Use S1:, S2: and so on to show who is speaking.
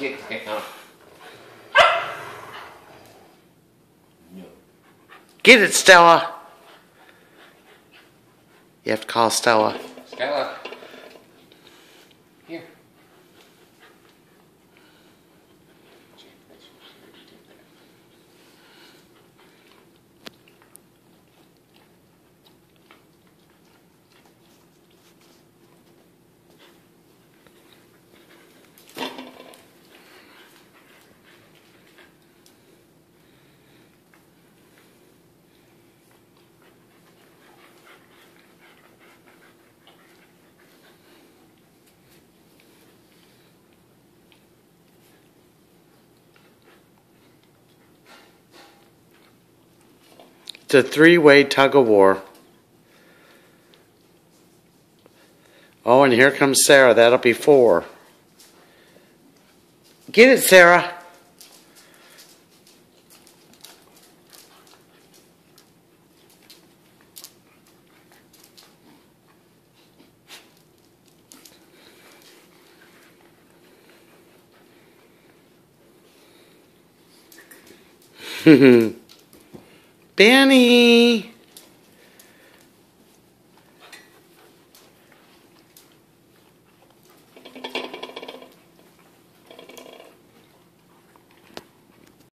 S1: Get down. No.
S2: Get it, Stella. You have to call Stella.
S1: Stella. Here.
S2: It's a three-way tug of war. Oh, and here comes Sarah. That'll be 4. Get it, Sarah. Benny.